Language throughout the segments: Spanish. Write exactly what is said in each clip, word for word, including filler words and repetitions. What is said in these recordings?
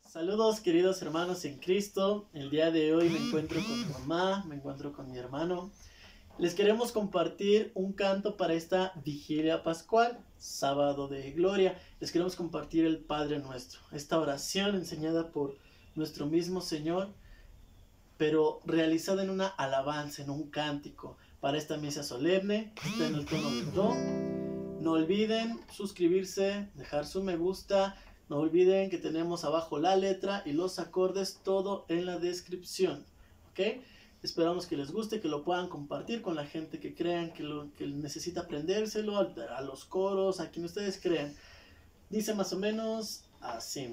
Saludos queridos hermanos en Cristo. El día de hoy me encuentro con mi mamá, me encuentro con mi hermano. Les queremos compartir un canto para esta vigilia pascual, sábado de gloria. Les queremos compartir el Padre Nuestro, esta oración enseñada por nuestro mismo Señor, pero realizada en una alabanza, en un cántico, para esta misa solemne. Está en el tono de do. No olviden suscribirse, dejar su me gusta. No olviden que tenemos abajo la letra y los acordes, todo en la descripción, ¿ok? Esperamos que les guste, que lo puedan compartir con la gente que crean que, lo, que necesita aprendérselo, a, a los coros, a quien ustedes crean. Dice más o menos así.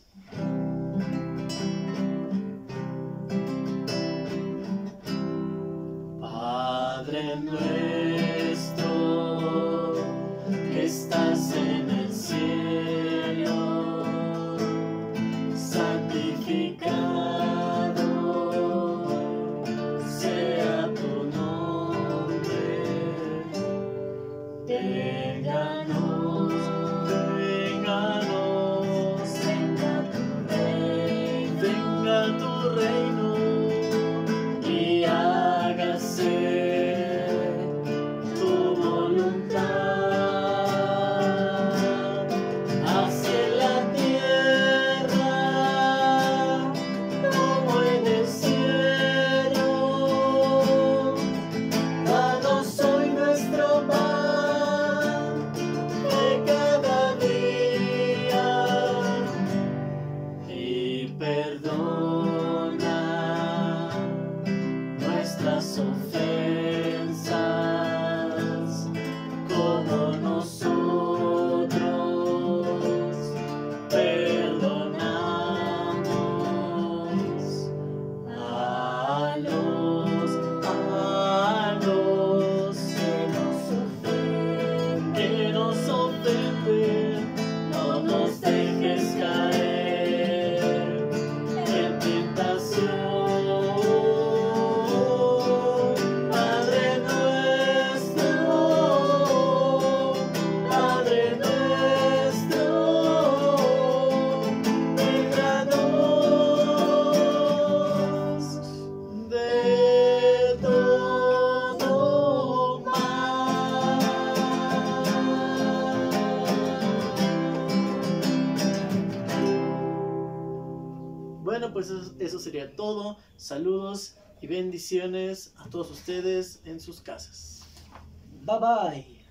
Padre nuestro, que estás en el cielo, santificado sea tu nombre. Vénganos, vénganos, venga tu reino, venga tu reino y hágase tu voluntad, hacia la tierra como en el cielo. Danos hoy nuestro pan de cada día y perdona nuestras ofensas como nosotros perdonamos a los, a los que nos ofenden, que nos ofenden. No nos dejes caer en tentación. Padre nuestro, Padre nuestro, líbranos de todo mal. Bueno, pues eso, eso sería todo. Saludos y bendiciones a todos ustedes en sus casas. Bye bye.